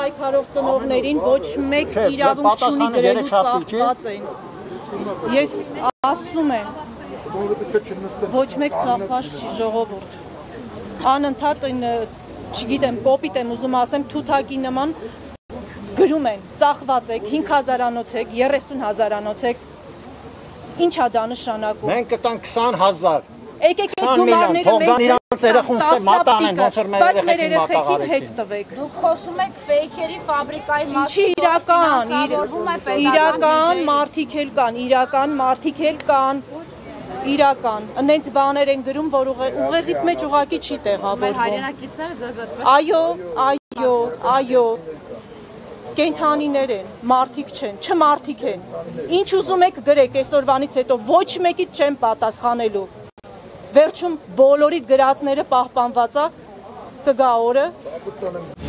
պայքարող ծնողներին ոչ մեկ իրավունք չունի գրելու ծախված են։ Ես ասում եմ, ոչ մեկ ծախված չի ժողովուրդ։ Անընդհատ չգիտեմ, կոպիտ եմ ուզում ասեմ, թութակի նման գրում են, ծախված եք, 5000-անոց եք, 30,000-անոց եք, ինչ է դա նշանակում։ Մենք կտանք 20,000, Եկեք այդ գումարները բայց մեր երեխեքին հետ տվեք։ Դուք խոսում եք ֆեյքերի ֆաբրիկայի մասին, իրական մարդիկ էլ կան, իրական, ընենց բաներ են գրում, որ ուղեղիդ մեջ ուղղակի չի տեղավորվում։ Մեր հայրենակիցները ձեզ այդպես։ Այո, կենդանիներ են, մարդիկ չեն, չմարդիկ են։ Ինչ ուզում եք գրեք այսօրվանից հետո, ոչ մեկից չեմ պատասխանելու։ Վերջում բոլորիդ գրածները պահպանված է, կգա օրը